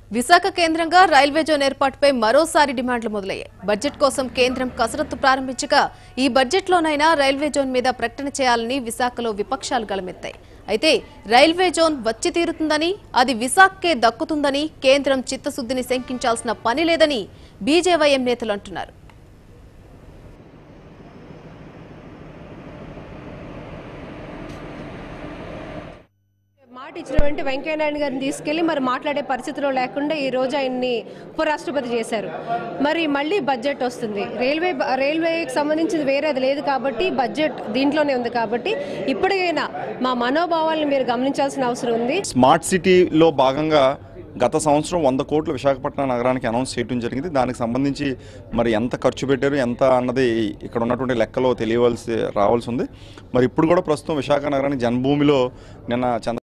విశాఖ కేంద్రంగా railway zone ఏర్పాటుపై మరోసారి డిమాండ్లు మొదలయ్యాయి. బడ్జెట్ కోసం కేంద్రం కసరత్తు ప్రారంభించగా ఈ బడ్జెట్లోనైనా రైల్వే జోన్ మీద ప్రకటన చేయాలని విశాఖలో విపక్షాలు గళమెత్తాయి. అయితే రైల్వే జోన్ వచ్చి తీరుతుందని, అది విశాఖకే దక్కుతుందని కేంద్రం చిత్తశుద్ధిని శంకించాల్సిన పని లేదని బీజేవైఎం నేతలు అంటున్నారు. మాట ఇచ్చినటువంటి వెంకయ్యనాయుడు గారిని తీసుకెళ్లి మరి మాట్లాడే పరిస్థితిలో లేకుండా ఈ రోజు ఆయన్ని ఉపరాష్ట్రపతి చేశారు. మరి మళ్ళీ బడ్జెట్ వస్తుంది. రైల్వేకి సంబంధించింది వేరే అది లేదు కాబట్టి బడ్జెట్ దీంట్లోనే ఉంది కాబట్టి ఇప్పటికైనా మా మనోభావాలను మీరు గమనించాల్సిన అవసరం ఉంది. స్మార్ట్ సిటీలో భాగంగా గత సంవత్సరం 100 కోట్లు విశాఖపట్నం నగరానికి అనౌన్స్ చేయడం జరిగింది. దానికి సంబంధించి మరి ఎంత ఖర్చు పెట్టారు ఎంత అన్నది ఇక్కడ ఉన్నటువంటి లెక్కలో రావాల్సి ఉంది. మరి ఇప్పుడు కూడా ప్రస్తుతం విశాఖ నగరానికి జన్మభూమిలో నిన్న